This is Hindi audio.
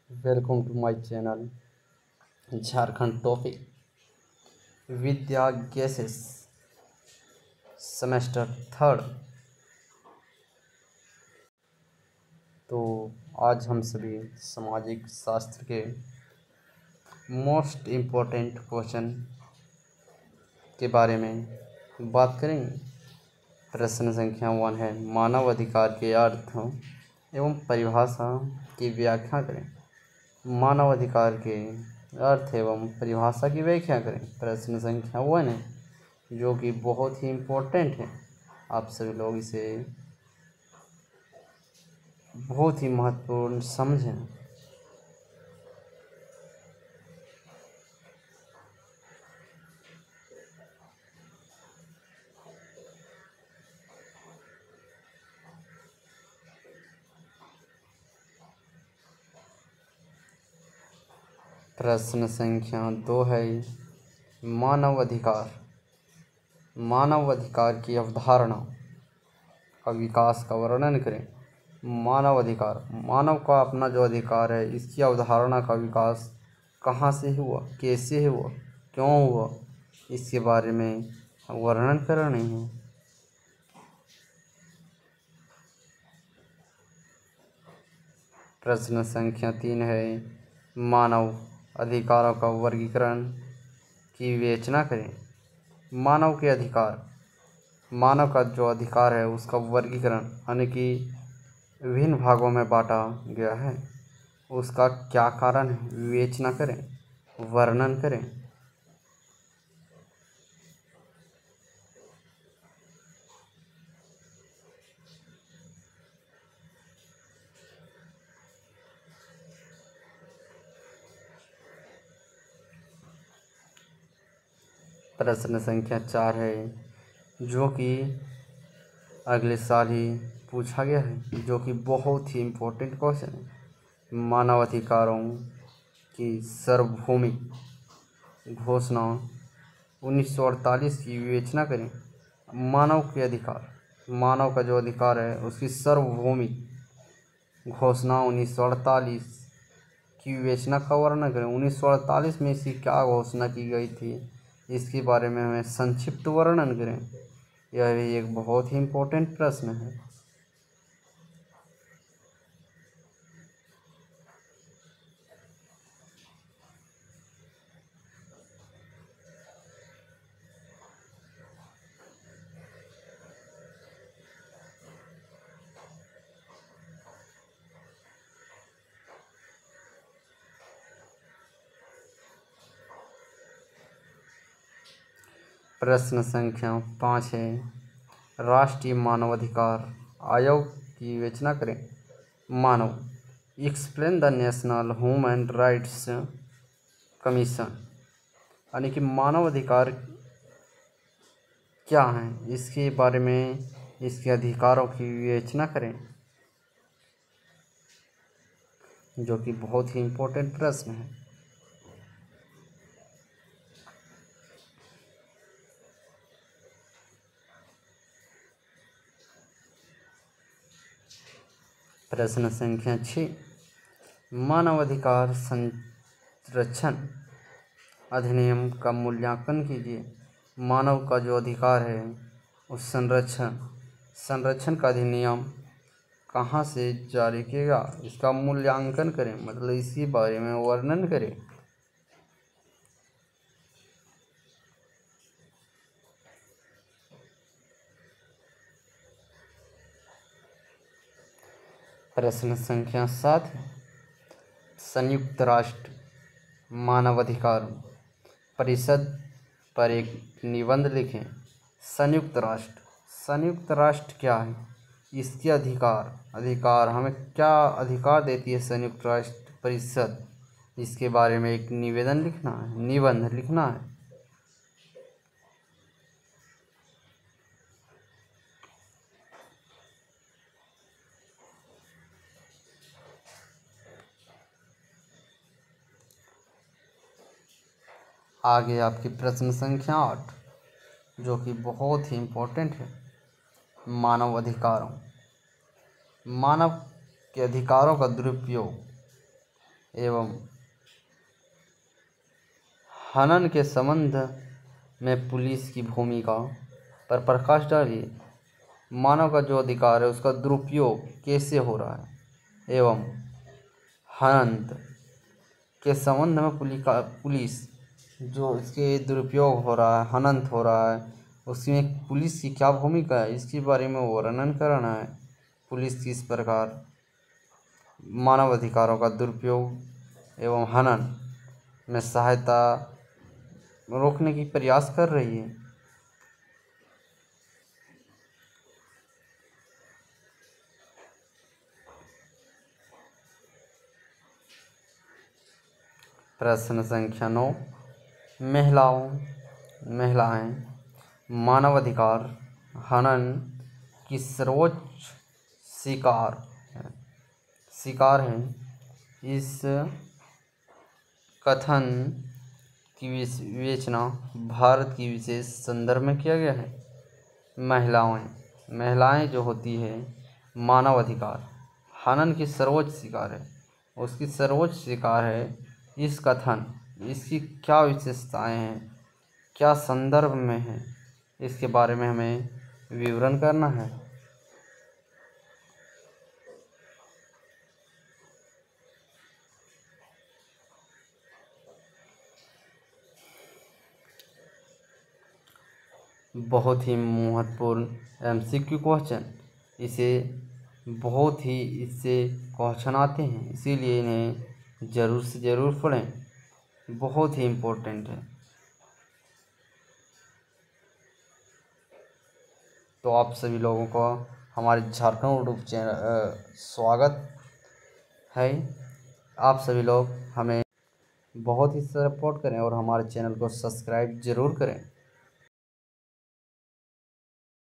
Welcome to my channel Jharkhand topic विद्या गैसेस सेमेस्टर थर्ड। तो आज हम सभी सामाजिक शास्त्र के मोस्ट इम्पोर्टेंट क्वेश्चन के बारे में बात करेंगे। प्रश्न संख्या 1 है, मानव अधिकार के अर्थ एवं परिभाषा की व्याख्या करें। मानव अधिकार के अर्थ एवं परिभाषा की व्याख्या करें। प्रश्न संख्या 1 है, जो कि बहुत ही इम्पोर्टेंट है। आप सभी लोग इसे बहुत ही महत्वपूर्ण समझें। प्रश्न संख्या 2 है, मानव अधिकार। मानव अधिकार की अवधारणा का विकास का वर्णन करें। मानव अधिकार, मानव का अपना जो अधिकार है, इसकी अवधारणा का विकास कहाँ से हुआ, कैसे हुआ, क्यों हुआ, इसके बारे में वर्णन करनी है। प्रश्न संख्या 3 है, मानव अधिकारों का वर्गीकरण की विवेचना करें। मानव के अधिकार, मानव का जो अधिकार है उसका वर्गीकरण यानी कि विभिन्न भागों में बांटा गया है, उसका क्या कारण है, विवेचना करें, वर्णन करें। प्रश्न संख्या 4 है, जो कि अगले साल ही पूछा गया है, जो कि बहुत ही इम्पोर्टेंट क्वेश्चन है। मानव अधिकारों की सार्वभौमिक घोषणा 1948 की विवेचना करें। मानव के अधिकार, मानव का जो अधिकार है उसकी सार्वभौमिक घोषणा 1948 की विवेचना का वर्णन करें। 1948 में इसकी क्या घोषणा की गई थी, इसके बारे में हमें संक्षिप्त वर्णन करें। यह भी एक बहुत ही इम्पोर्टेंट प्रश्न है। प्रश्न संख्या 5 है, राष्ट्रीय मानवाधिकार आयोग की विवेचना करें। मानव, explain the national human rights commission, यानी कि मानव अधिकार क्या हैं, इसके बारे में, इसके अधिकारों की विवेचना करें, जो कि बहुत ही इम्पोर्टेंट प्रश्न है। प्रश्न संख्या 6, मानवाधिकार संरक्षण अधिनियम का मूल्यांकन कीजिए। मानव का जो अधिकार है उस संरक्षण का अधिनियम कहाँ से जारी किया, इसका मूल्यांकन करें, मतलब इसी बारे में वर्णन करें। प्रश्न संख्या 7, संयुक्त राष्ट्र मानवाधिकार परिषद पर एक निबंध लिखें। संयुक्त राष्ट्र क्या है, इसके अधिकार हमें क्या अधिकार देती है संयुक्त राष्ट्र परिषद, इसके बारे में एक निबंध लिखना है। आगे आपकी प्रश्न संख्या 8, जो कि बहुत ही इम्पोर्टेंट है, मानव अधिकारों, मानव के अधिकारों का दुरुपयोग एवं हनन के संबंध में पुलिस की भूमिका पर प्रकाश डालिए। मानव का जो अधिकार है उसका दुरुपयोग कैसे हो रहा है एवं हनन के संबंध में पुलिस जो इसके दुरुपयोग हो रहा है, हनन हो रहा है, उसमें पुलिस की क्या भूमिका है इसके बारे में वर्णन करना है। पुलिस किस प्रकार मानव अधिकारों का दुरुपयोग एवं हनन में सहायता रोकने की प्रयास कर रही है। प्रश्न संख्या 9, महिलाएं मानवाधिकार हनन की सर्वोच्च शिकार हैं। इस कथन की विवेचना भारत की विशेष संदर्भ में किया गया है। महिलाएं जो होती है मानवाधिकार हनन की सर्वोच्च शिकार है, उसकी सर्वोच्च शिकार है। इस कथन इसकी क्या विशेषताएं हैं, क्या संदर्भ में है, इसके बारे में हमें विवरण करना है। बहुत ही महत्वपूर्ण MCQ क्वेश्चन, इससे क्वेश्चन आते हैं, इसीलिए इन्हें ज़रूर से ज़रूर पढ़ें, बहुत ही इम्पोर्टेंट है। तो आप सभी लोगों को हमारे झारखंड उर्दू चैनल स्वागत है। आप सभी लोग हमें बहुत ही सपोर्ट करें और हमारे चैनल को सब्सक्राइब ज़रूर करें।